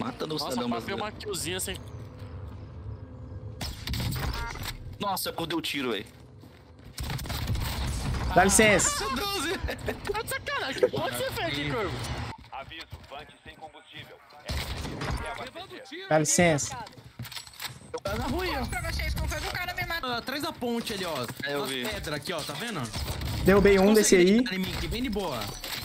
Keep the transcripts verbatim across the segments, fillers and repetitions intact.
Matando o Nossa, cidadão papei brasileiro. uma killzinha sem... Nossa, eu dei o tiro, velho. Dá licença. doze. Tá de sacanagem, que porra que você fez aqui, Corvo? Aviso, tanque sem combustível. Dá licença. Eu tava na rua, ó. Pra vocês, como foi que o cara me matou? Ah, atrás da ponte ali, ó. É, eu Nas vi. pedras aqui, ó, tá vendo? Derrubei um desse aí. Consegue em mim aqui, bem de boa.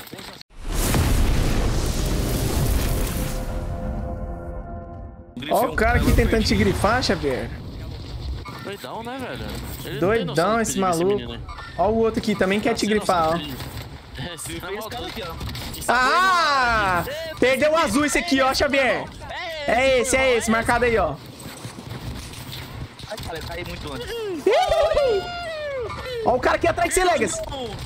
Ó o cara aqui tentando te grifar, Xavier. Doidão, né, velho? Ele Doidão não tem noção do esse perigo, maluco. menino, né? Ó o outro aqui, também quer te Sem noção grifar, do ó. perigo. É, esse Esse cara cara aqui, ó. Ah! Perdeu o azul esse aqui, ó, Xavier. É esse, é esse, marcado aí, ó. Ai, cara, eu caí muito antes. Ó o cara aqui atrás de você, Legas.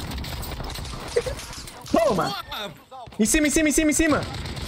Toma. Em cima, em cima, em cima, em cima.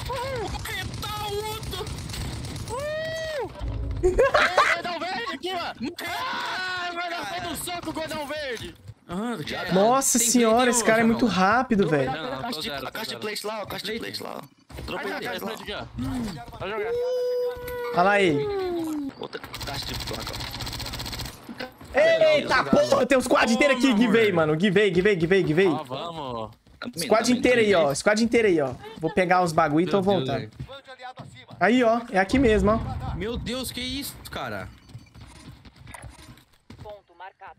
Gordão verde aqui, mano! Ah, o gordão foi no soco, o gordão verde! Ah, já- Nossa tem senhora, play, esse ô, cara é Chavão? muito rápido, velho. Não, não, A tô caixa de, zero, a tô caixa de zero. plate lá, ó. A caixa de plate lá, ó. Vai Dropei jogar atrás esse lá. plate aqui, ó. Vai jogar. Olha lá ele. Outra caixa de placa, ó. Eita porra, tem um squad inteiro aqui, givei, mano. Givei, givei, givei, givei. Ó, vamos. Squad inteiro aí, ó. Squad inteiro aí, ó. Vou pegar os bagulho e tô Meu Deus, voltando. velho. Aí, ó. É aqui mesmo, ó. Meu Deus, que isso, cara? Ponto marcado.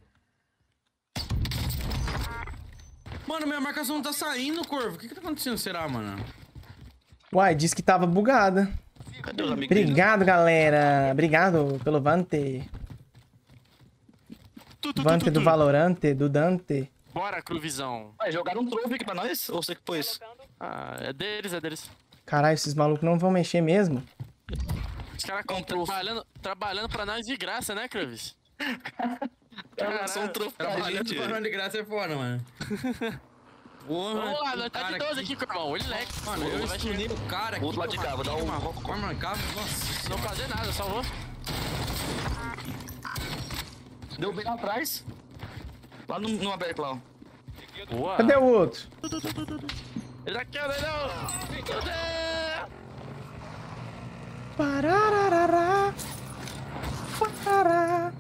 Mano, minha marcação não tá saindo, Corvo. O que que tá acontecendo, será, mano? Uai, disse que tava bugada. Cadê os amigos dele? Obrigado, galera. Obrigado pelo Vante. Tu, tu, tu, Vante tu, do tu. Valorante, do Dante. Bora, Cruvizão. Vai, jogaram um trove aqui pra nós? Ou você que pôs? Ah, é deles, é deles. Caralho, esses malucos não vão mexer mesmo. Os caras Não, trove. trabalhando, trabalhando pra nós de graça, né, Cruvis? Cara, só um trove pra Trabalhando gente. pra nós de graça é foda, mano. Porra, Vamos lá, tem nós tá cara de doze aqui, irmão. Ele leque. Mano, eu vai estunei o cara aqui. Outro lado que de eu cá, vou dar matei um- uma forma marcável. Nossa. Não fazer nada, só vou. Deu bem lá atrás. Lá no, no aberto lá, ó. Boa. Cadê o outro? Ele aqui, ó, não. Parararará. Parará.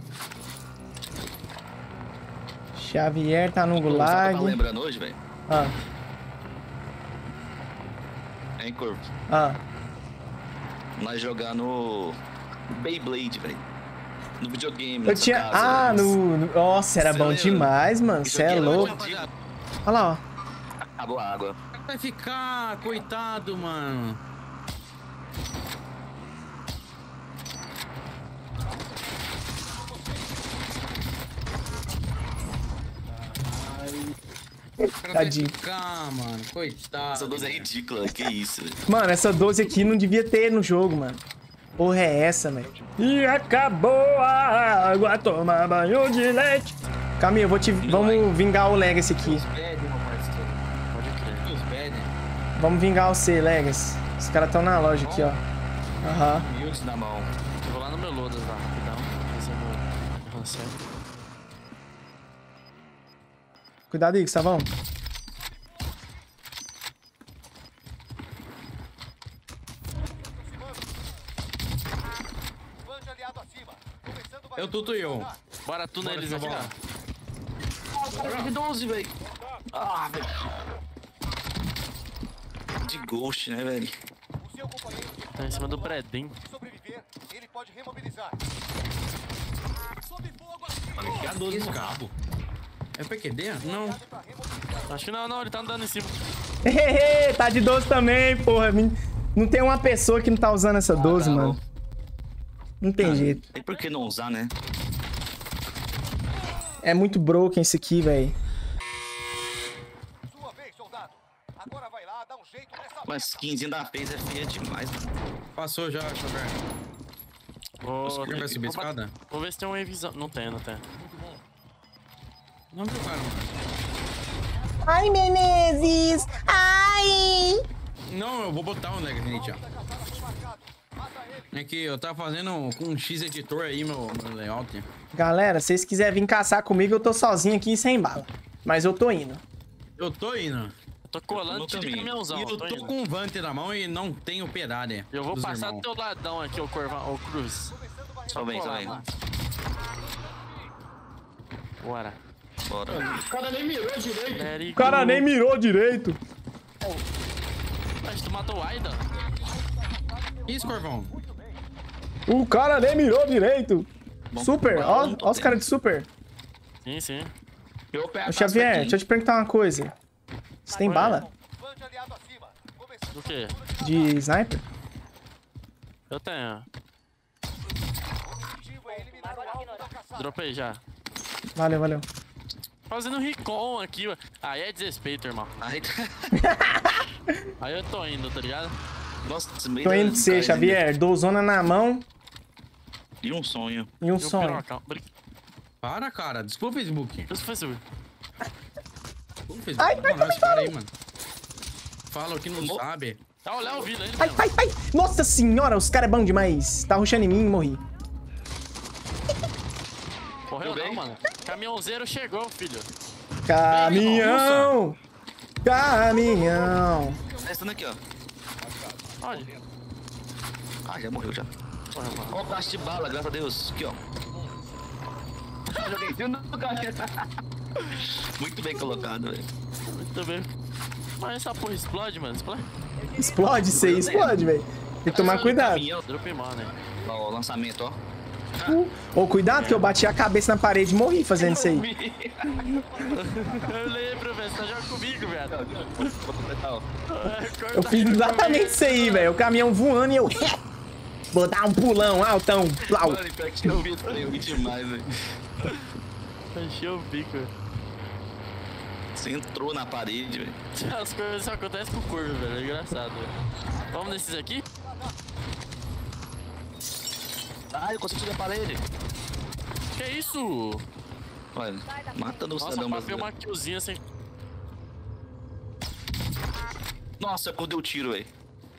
Xavier tá no Pô, sabe o que eu gulag. tava lembrando hoje, velho? Ah, É em Corvo. ah. Nós jogar no Beyblade, velho. No videogame, Eu nessa tinha. casa, Ah, nós- no. no- Nossa, era Cê bom lembra? demais, mano. Esse Você é joguinho era louco. antigo. Olha lá, ó. Acabou a água. Vai ficar, coitado, mano. O cara vai Tadinho. ficar, mano. Coitado. Essa doze é ridícula, que isso, velho. Mano, essa doze aqui não devia ter no jogo, mano. Porra é essa, velho? E acabou a água, toma banho de leite. Calma aí, eu vou te... Vamos vingar o Legacy aqui. Bad, meu parceiro. Pode crer. Os bad, né? Vamos vingar o C, Legacy. Os caras estão na loja aqui, ó. Aham. Milks na mão. Eu vou lá no meu Lodas lá, rapidão. Fazer meu meu ranço. Cuidado aí, Gustavão. Eu tuto eu. Bora tu Bora, neles aqui, Chavão. ó. Cara, de doze, velho. Ah, velho. De ghost, né, velho? O seu companheiro Tá em cima do prédio. se sobreviver, ele pode remobilizar. Que a doze no cabo. É P Q D? Não. Acho que não, não, ele tá andando em cima. Hehehe, tá de doze também, porra. Não tem uma pessoa que não tá usando essa doze, tá mano. bom. Não tem jeito. Tem por que não usar, né? É muito broken esse aqui, velho. Sua vez, soldado. Agora vai lá, dá um jeito nessa Mas quinze da fez é feia demais, mano. Passou já, Xavier. Vou, Você vai subir a vou, escada? vou ver se tem uma revisão. Não tem, não tem. Não viu, cara, mano. Ai, Menezes! Ai! Não, eu vou botar um Legacy nele, ó. É que eu tava fazendo com um X editor aí, meu, meu layout. Galera, se vocês quiserem vir caçar comigo, eu tô sozinho aqui e sem bala. Mas eu tô indo. Eu tô indo. Eu Tô colando no de caminho. caminhãozão. E eu tô tô indo. com um Vante na mão e não tenho piedade. Eu vou dos passar irmãos. do teu ladão aqui, ô Corvão, ô Cruz. Só vem, só colar, vem. mano. Bora. Bora. O cara nem mirou direito. Let it O cara go. nem mirou direito. Mas tu matou o Aida? Isso, Corvão. O cara nem mirou direito. Bom, Super, bom, ó, não tô ó os caras de super. Sim, sim. Eu pego Ô, a Xavier, casca deixa eu te perguntar uma coisa. Você tem Oi. bala Vande aliado acima. Começando Do quê? de sniper? Eu tenho. o objetivo é eliminar o alvo da caçada. Dropei já. Valeu, valeu. Fazendo recon aqui, ó. Aí é desrespeito, irmão. Ai, Aí eu tô indo, tá ligado? nossa, esse meio Tô da- indo de você, da- Xavier. Dozona na mão E um sonho. e um Eu sonho. pirocão. Brin- Para, cara. Desculpa o Facebook. Isso foi subir. Desculpa o Facebook. Ai, ai, Mano, esse cara aí, mano. Fala o que não sabe. Tá o Léo vindo aí, Ai, ai, ai. Nossa senhora, os caras é bom demais. Tá rushando em mim e morri. Correu não, mano. Caminhãozeiro chegou, filho. Caminhão! Caminhão! Tá estando aqui, ó. Olha. Ah, já morreu já. Porra, mano. Ó o caixa de bala, graças a Deus. Aqui, ó. Joguei dentro do caixa. Muito bem colocado, velho. Muito bem. Mas essa porra explode, mano. Explode. Explode isso aí, explode, velho. Tem que tomar cuidado. Caminhão. Drop mano, né? Ó, o lançamento, ó. Ô, cuidado que eu bati a cabeça na parede e morri fazendo isso aí. Eu lembro, velho. Você tá jogando comigo, velho. Vou completar, ó. Eu fiz exatamente isso aí, velho. O caminhão voando e eu... Vou dar um pulão, altão. Plau. Mano, pior que eu vi, eu vi demais, velho. Encheu o bico, velho. Você entrou na parede, velho. As coisas só acontecem com o corvo, velho. É engraçado, velho. Vamos nesses aqui? Ah, eu consigo subir a parede. Que isso? Olha, matando o Nossa, cidadão papei brasileiro. uma killzinha sem... Nossa, eu dei o tiro, velho.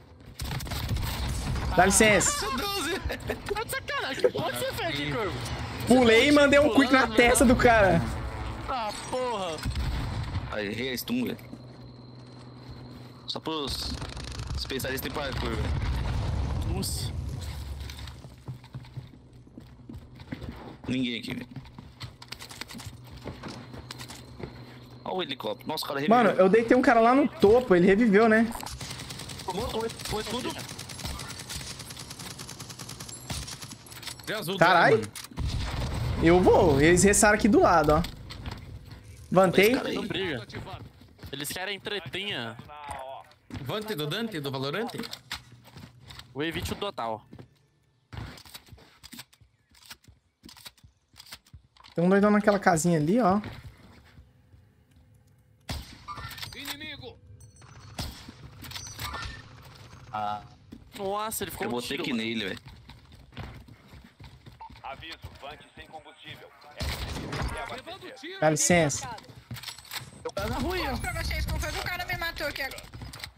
Dá licença. Tá de sacanagem. Que porra que você fez aqui, corvo? Pulei e mandei um quick na Pulando, testa né? do cara. Ah, porra. Aí, errei a stun, velho. Só pros especialistas em parkour, velho. Nossa. Ninguém aqui, velho. Olha o helicóptero. Nossa, o cara reviveu. Mano, eu deitei um cara lá no topo, ele reviveu, né? Tomou, tomou, tomou tudo. De azul, Carai. mano. Eu vou, eles restaram aqui do lado, ó. Vantei. Esse cara aí. Não briga. Eles querem tretinha. Vante do Dante, do Valorante? O evite o total. Tem um doidão naquela casinha ali, ó. Ah, Nossa, ele ficou eu um botei tiro, que mano. nele, velho. Aviso, Vante sem combustível. É abastecer. Dá licença. Pra vocês, como foi que o cara me matou aqui agora?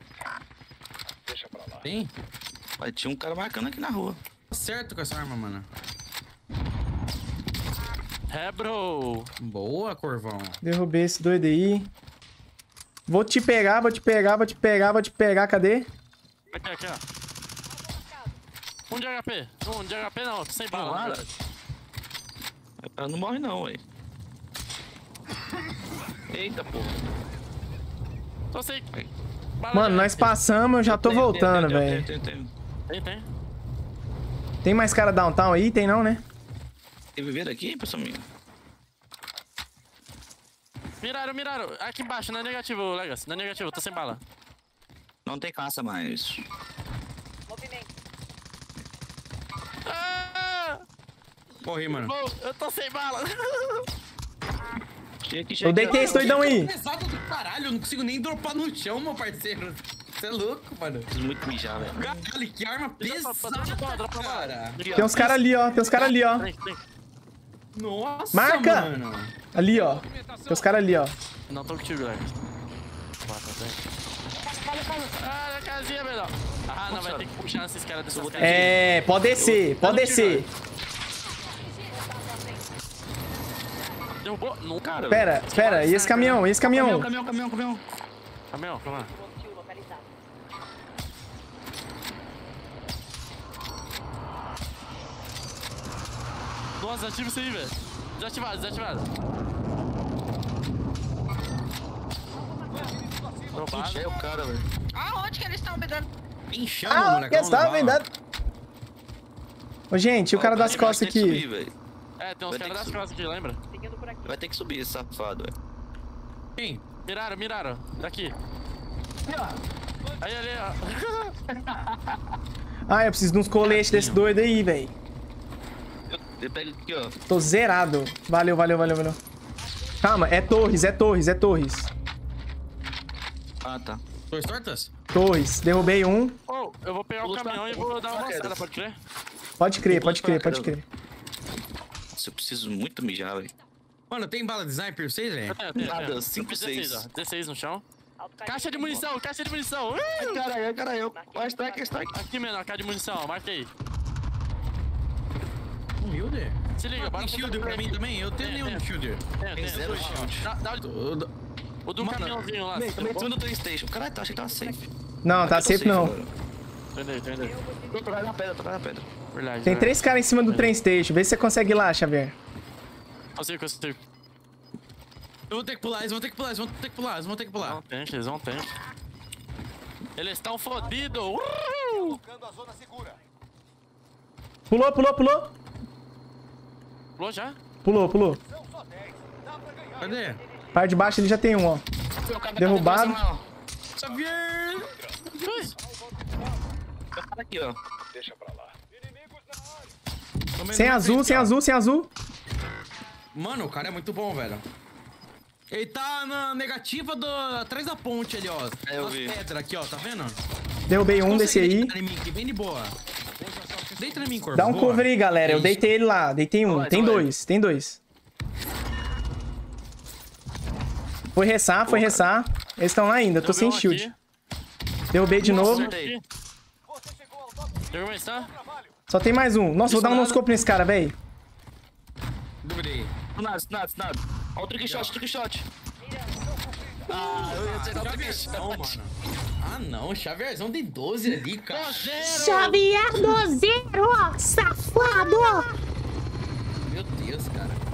Tem? Mas tinha um cara marcando aqui na rua. Tá certo com essa arma, mano. É, bro. Boa, Corvão. Derrubei esse doido aí. Vou te pegar, vou te pegar, vou te pegar, vou te pegar. Cadê? Aqui, aqui, ó. Um de H P. Um de H P não, tô sem bala. Bala? na verdade. O cara não morre não, velho. Eita, porra. Tô sem. Bala Mano, de nós H P. passamos, eu já tô Tem, tem, voltando, tem, tem, velho. tem, tem, tem. Tem, tem. Tem mais cara downtown aí? Tem não, né? Tem viver aqui, pessoal minha? Miraram, miraram. Aqui embaixo, não é negativo, Legas. Não é negativo, tô sem bala. Não tem caça mais. Movimento. Ah! Morri, mano. Bom, eu tô sem bala. Chega aqui, chega Eu deitei esse doidão aí. Pesado do caralho, eu não consigo nem dropar no chão, meu parceiro. Você é louco, mano. Preciso muito mijar, velho. Caralho, que arma Dropa, dropa, pesada, dropa, cara. Tem uns caras ali, ó. Tem uns caras ali, ó. Tem, tem. Nossa, Marca! mano. Ali, ó. Tem uns caras ali, ó. Não tô contigo, Legas. Bota, tem. Ah, na casinha, melhor. Ah, não, vai ter que puxar esses caras dessas casinhas. É, pode descer, pode descer. Derrubou? Não, cara. Pera, pera, e esse caminhão, e esse Caminhão, caminhão? caminhão, caminhão, caminhão. Caminhão, calma lá. Hostil localizado. Nossa, ativa isso aí, velho. Desativado, desativado. Roubado. Ixi, é o cara, velho. Aonde que eles estão me dando? Enchendo, Ah, moleque. que estava vendendo. Ô, gente, o cara das Vai costas ter que subir, aqui. velho. É, tem uns Vai ter caras das que costas aqui, lembra? Seguindo por aqui. Vai ter que subir esse safado, velho. Quem? Miraram, miraram. Daqui. Aí, ali, ó. Ah, eu preciso de uns coletes desse doido aí, velho. Eu, eu pego aqui, ó. Tô zerado. Valeu, valeu, valeu, valeu. Calma, é Torres, é Torres, é Torres. Ah, tá. Dois tortas? Torres, derrubei um. Oh, eu vou pegar o Pula caminhão pra- e vou dar uma pra avançada, queda. pode crer? Pode crer, Pula pode pra crer, pode caramba. crer. Nossa, eu preciso muito mijar, velho. Mano, tem bala de sniper pra vocês, velho? Eu tenho, eu tenho, eu Nada, tenho. cinco, Eu fiz dezesseis, seis. ó. dezesseis no chão. Autocarro Caixa de munição, caixa de munição. Uh! Ai, caralho, caralho. Vai, strike, strike. Aqui, menor, caixa de munição, marca aí. Humilde? Se liga, bora Tem shield pra mim também? Eu tenho Tem, nenhum tem. shield. Tem, tem, zero dois. shield. Dá, dá o- Eu- eu- o do Mano, caminhãozinho lá. Também, você também derrubou? tudo no Playstation. Caralho, tá, achei que tava safe. Não, tá Aqui eu tô safe não. agora. Tô indo aí, tô indo aí. Tô tocando na pedra, tô tocando na pedra. Verdade. Tem verdade. três caras em cima do train station. Vê se você consegue ir lá, Xavier. Consigo, consigo. Eu vou ter que pular, eles vão ter que pular, eles vão ter que pular, eles vão ter que pular. Não tem, eles vão ter. Eles estão fodidos. Uh! Colocando a zona segura. Pulou, pulou, pulou. Pulou já? Pulou, pulou. São só dez. Dá pra ganhar. Cadê? Parte de baixo ele já tem um, ó. Derrubado. Xavier! O cara aqui, ó. Deixa pra lá. Inimigos na área. Tomei Sem no azul, frente, sem ó. azul, sem azul. Mano, o cara é muito bom, velho. Ele tá na negativa do... atrás da ponte ali, ó. É, eu Nas vi. pedras aqui, ó, tá vendo? Derrubei um desse Consegue aí. deitar em mim, que vem de boa. Deita em mim, corpo. Dá um boa. cover aí, galera. Eu Isso. deitei ele lá. Deitei um. Vai, Tem vai. dois, tem dois. Foi ressar, foi ressar. Eles estão lá ainda, eu tô sem Derrubei um shield. aqui. Derrubei de novo. acertei. Você chegou ao top Derrubei, está? trabalho. Só tem mais um. Nossa, vou dar um noscope nesse cara, velho. Duvidei. Nada, nada, nada. Olha o trick shot, trick shot. Ah, eu ia acertar o trick shot. Não, mano. Ah, não. Xavierzão tem doze ali, cara. Xavier do Zero, safado! Meu Deus, cara.